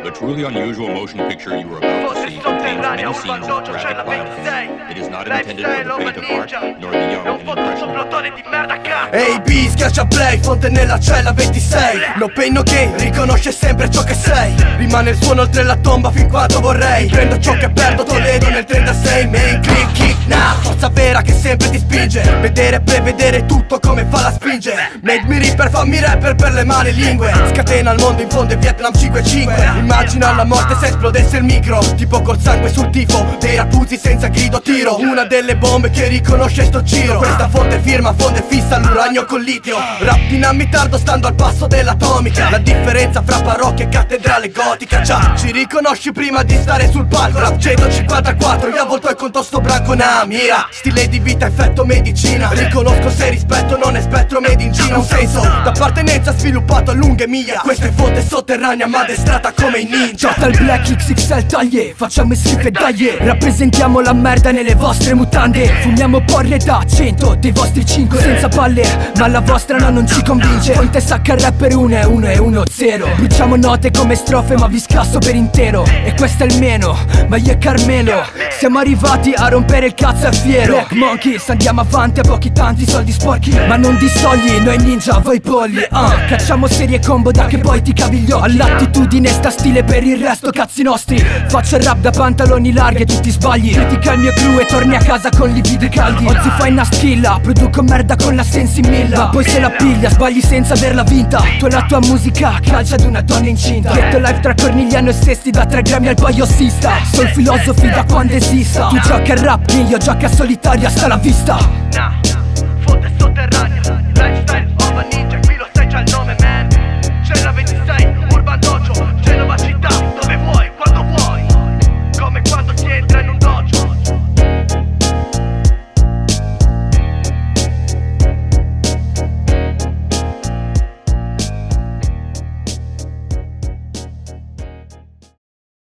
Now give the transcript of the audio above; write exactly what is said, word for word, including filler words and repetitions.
The truly unusual motion picture you are about to see contains many scenes of graphic violence. It is not intended for the faint of heart, nor the young and impressionable. Ehi B, schiaccia play, fonte nella cella ventisei. No pain no gain, riconosce sempre ciò che sei. Rimane il suono oltre la tomba fin quando vorrei. Prendo ciò che perdo, Toledo nel trentasei. Main click, kick, now. Forza vera che sempre ti spinge. Vedere e prevedere tutto come fa la spinge. Made me reaper, fammi rapper per le male lingue. Scatena il mondo in fondo e Vietnam cinque cinque. Immagina la morte se esplodesse il micro. Tipo col sangue sul tifo, dei rapuzzi senza grido tiro. Una delle bombe che riconosce sto giro. Questa fonte firma, fonte fissa l'uranio col litio. Rap in tardo stando al passo dell'atomica. La differenza fra parrocchia e cattedrale gotica. Già, ci riconosci prima di stare sul palco. Rap centocinquantaquattro, io avvolto e conto sto branco una mira. Stile di vita, effetto medicina. Riconosco se rispetto non è spettro made in Cina. Un senso d'appartenenza sviluppato a lunghe miglia. Questa è fonte sotterranea ma addestrata come i ninja. Dal black X X L taglie, facciamo schifo e daglie. Rappresentiamo la merda nelle vostre mutande. Fumiamo porre da cento dei vostri cinque. Senza palle, ma la vostra no, non ci convince. Fonte sacca rapper uno e uno e uno zero. Bruciamo note come strofe ma vi scasso per intero. E questo è il meno, ma io e Carmelo siamo arrivati a rompere il cazzo a fiero. Black Monkeys, andiamo avanti a pochi tanti soldi sporchi. Ma non distogli, noi ninja, voi polli. uh. Cacciamo serie combo da che poi ti cavi gli occhi. All'attitudine sta stile per il resto cazzi nostri. Faccio il rap da pantaloni larghi e tu ti sbagli. Critica il mio crew e torni a casa con lividi caldi. Oggi fai una schilla, produco merda con la sensi milla. Ma poi se la piglia, sbagli senza averla vinta. Tu e la tua musica calcia ad una donna incinta. Detto live tra Cornigliano e Sesti, da tre grammi al paiossista. Sono filosofi da quando esista. Tu gioca a rap, io gioca a solitaria, sta la vista. Nah, fonte sotterranea.